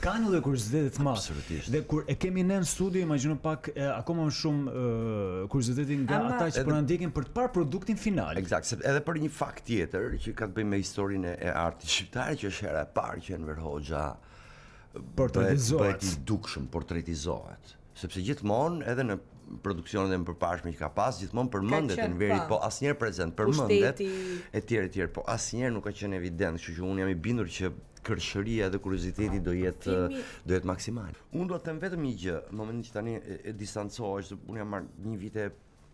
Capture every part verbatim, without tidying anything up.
kanë edhe kuriozitetet të madh. Absolutisht. Dhe kur e kemi ne në studio, imagjino pak e, akoma më shumë e, kurioziteti nga Ama- ata që po na ndjekin për të parë produktin final. Eksakt, sepse edhe për një fakt tjetër që ka të bëjë me historinë e artit shqiptar, që është hera e parë që Enver Hoxha Portretizohet. bëhet i dukshëm, portretizohet. Sepse gjithmonë edhe në produksionet e mëpërpashme që ka pas, gjithmonë përmendet qenë, Enveri, po. po asnjëherë prezent, përmendet Pushteti. etj etj, po asnjëherë nuk ka qenë evident, kështu që unë jam i bindur që kërshëria dhe kurioziteti do jetë Filmi- do jetë maksimal. Unë do të them vetëm një gjë, në momentin që tani e, e distancohesh, se unë jam marrë një vite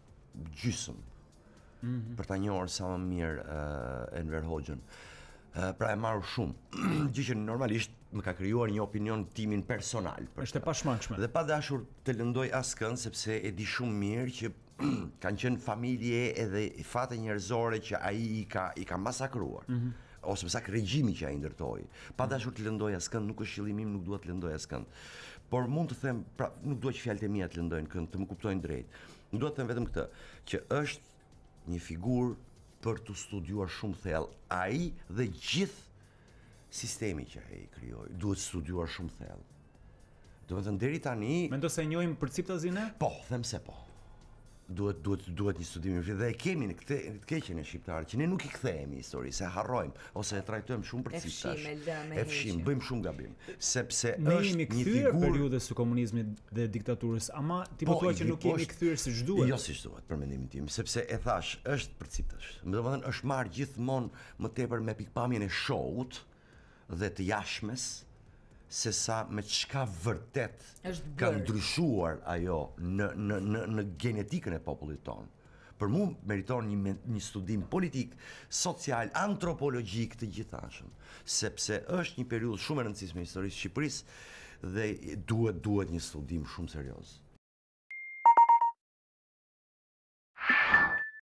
gjysmë për ta njohur sa më mirë uh, Enver Hoxhën. Uh, pra e marru shumë, gjë që normalisht më ka krijuar një opinion timin personal. për Është e pashmangshme. Dhe pa dashur të lëndoj askënd, sepse e di shumë mirë që kanë qenë familje edhe fate njerëzore që ai i ka i ka masakruar. Ose më saktë regjimi që ai ndërtoi. Pa dashur të lëndoj askënd, nuk është qëllimi im, nuk dua të lëndoj askënd. Por mund të them, pra nuk dua që fjalët e mia të lëndojnë kënd, të më kuptojnë drejt. Nuk dua të them vetëm këtë, që është një figurë për të studiuar shumë thellë. Ai dhe gjithë sistemi që ai krijoi duhet studiuar shumë thellë. Do të thënë deri tani, Mendo se e njohim përciptazi ne? po, them se po. Duhet duhet duhet një studim i vërtetë dhe e kemi në këtë në të keqen e shqiptarë që ne nuk i kthehemi historisë, e harrojmë ose e trajtojmë shumë për E fshim, citash. e lëmë, e E fshim, heqim. bëjmë shumë gabim, sepse Ne është jemi një kthyer figurë. periudhës së komunizmit dhe diktaturës, ama ti po thua që i- nuk po jemi është- kthyer siç duhet. Jo siç duhet, për mendimin tim, sepse e thash, është përciptash. Domethënë është marrë gjithmonë më tepër me pikpamjen e show-ut dhe të jashmes, se sa me çka vërtet Është ka bërë. ndryshuar ajo në në në në genetikën e popullit tonë. Për mua meriton një me- një studim politik, social, antropologjik të gjithashëm, sepse është një periudhë shumë e rëndësishme e historisë së Shqipërisë dhe duhet duhet një studim shumë serioz.